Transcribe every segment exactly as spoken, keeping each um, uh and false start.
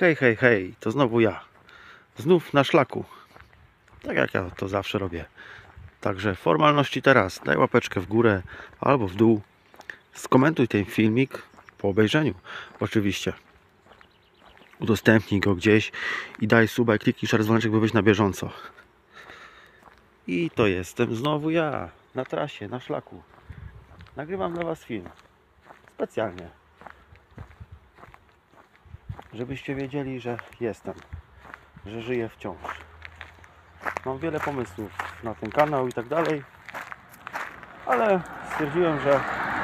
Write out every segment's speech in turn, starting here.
Hej, hej, hej, to znowu ja. Znów na szlaku. Tak jak ja to zawsze robię. Także formalności teraz. Daj łapeczkę w górę albo w dół. Skomentuj ten filmik po obejrzeniu. Oczywiście. Udostępnij go gdzieś i daj suba i kliknij szary dzwoneczek, by być na bieżąco. I to jestem znowu ja. Na trasie, na szlaku. Nagrywam dla Was film. Specjalnie. Żebyście wiedzieli, że jestem. Że żyję wciąż. Mam wiele pomysłów na ten kanał i tak dalej, ale stwierdziłem, że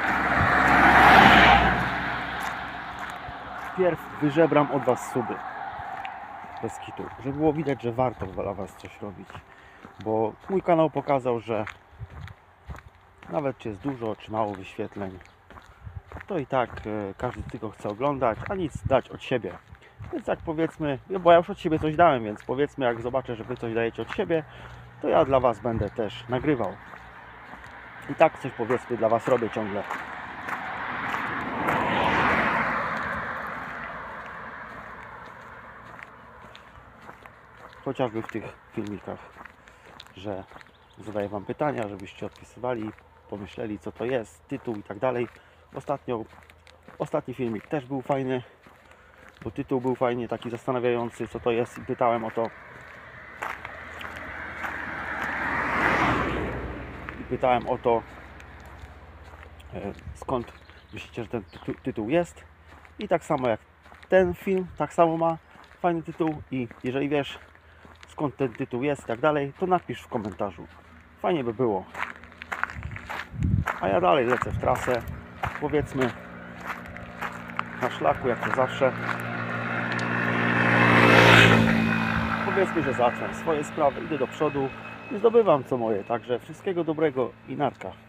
wpierw wyżebram od Was suby bez kitu, żeby było widać, że warto dla Was coś robić, bo mój kanał pokazał, że nawet czy jest dużo, czy mało wyświetleń, to i tak każdy tylko chce oglądać, a nic dać od siebie. Więc jak powiedzmy, bo ja już od siebie coś dałem, więc powiedzmy, jak zobaczę, że Wy coś dajecie od siebie, to ja dla Was będę też nagrywał. I tak coś powiedzmy dla Was robię ciągle. Chociażby w tych filmikach, że zadaję Wam pytania, żebyście odpisywali, pomyśleli, co to jest, tytuł i tak dalej. Ostatnio, ostatni filmik też był fajny, bo tytuł był fajnie taki zastanawiający, co to jest, i pytałem o to. I pytałem o to, skąd myślicie, że ten tytuł, tytuł jest. I tak samo jak ten film, tak samo ma fajny tytuł. I jeżeli wiesz, skąd ten tytuł jest i tak dalej, to napisz w komentarzu. Fajnie by było. A ja dalej lecę w trasę, powiedzmy na szlaku, jak to zawsze. Powiedzmy, że zacznę swoje sprawy, idę do przodu i zdobywam co moje. Także wszystkiego dobrego i narka.